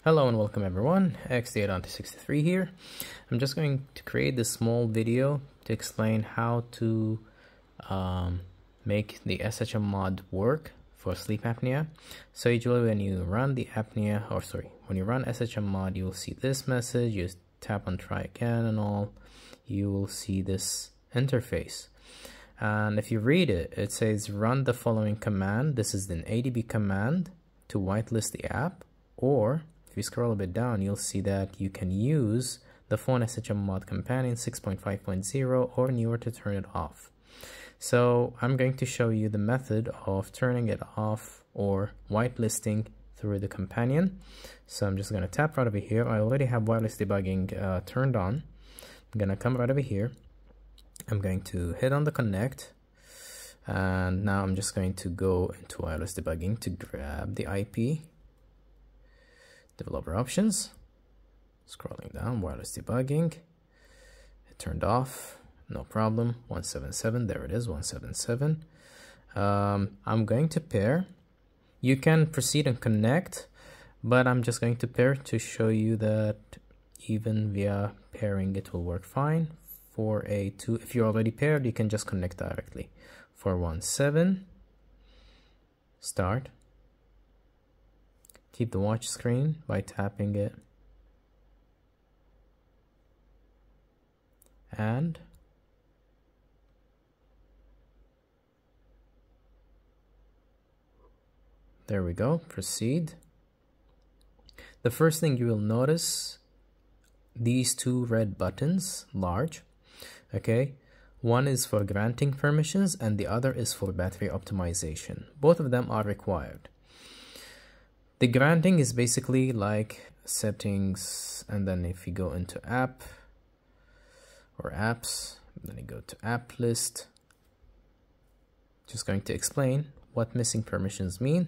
Hello and welcome everyone, XD8-63 here. I'm just going to create this small video to explain how to make the SHM mod work for sleep apnea. So usually when you run the when you run SHM mod, you'll see this message. You tap on try again and all, you will see this interface. And if you read it, it says run the following command. This is an ADB command to whitelist the app, or if you scroll a bit down, you'll see that you can use the phone SHM mod companion 6.5.0 or newer to turn it off. So I'm going to show you the method of turning it off or whitelisting through the companion. So I'm just going to tap right over here. I already have wireless debugging turned on. I'm going to come right over here. I'm going to hit on the connect. And now I'm just going to go into wireless debugging to grab the IP. Developer options, scrolling down, wireless debugging, it turned off, no problem, 177, there it is, 177. I'm going to pair. You can proceed and connect, but I'm just going to pair to show you that even via pairing it will work fine. If you're already paired, you can just connect directly. 417, start. Keep the watch screen by tapping it. And there we go, proceed. The first thing you will notice, these two red buttons, large, okay? One is for granting permissions and the other is for battery optimization. Both of them are required. The granting is basically like settings, and then if you go into app or apps, then you go to app list. Just going to explain what missing permissions mean.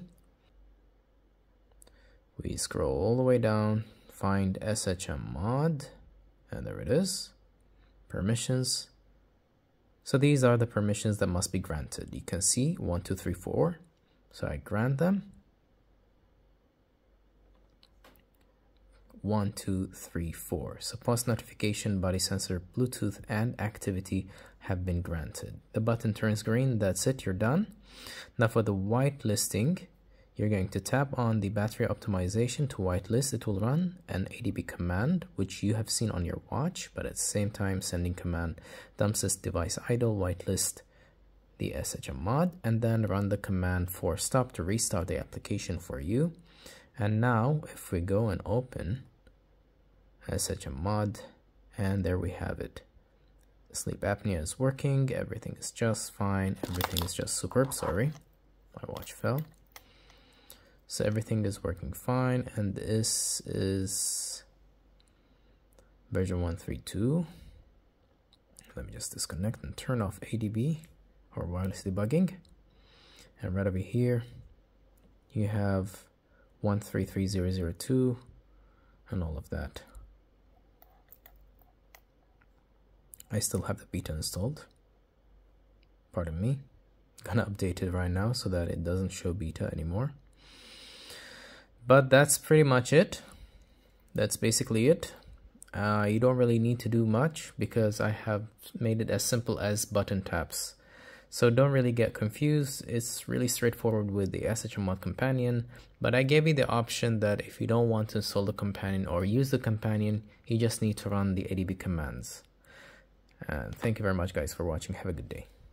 We scroll all the way down, find SHM mod, and there it is, permissions. So these are the permissions that must be granted. You can see 1, 2, 3, 4. So I grant them. 1, 2, 3, 4. So post notification, body sensor, Bluetooth, and activity have been granted. The button turns green. That's it. You're done. Now for the whitelisting, you're going to tap on the battery optimization to whitelist. It will run an ADB command, which you have seen on your watch, but at the same time sending command dump this device idle, whitelist the SHM mod, and then run the command for stop to restart the application for you. And now if we go and open SHM mod, and there we have it. Sleep apnea is working, everything is just fine, everything is just superb. Sorry, my watch fell. So everything is working fine, and this is version 132. Let me just disconnect and turn off ADB or wireless debugging, and right over here you have 133002 and all of that. I still have the beta installed. Pardon me. I'm gonna update it right now so that it doesn't show beta anymore. But that's pretty much it. That's basically it. You don't really need to do much because I have made it as simple as button taps. So don't really get confused. It's really straightforward with the SHM mod companion, but I gave you the option that if you don't want to install the companion or use the companion, you just need to run the ADB commands. And thank you very much guys for watching. Have a good day.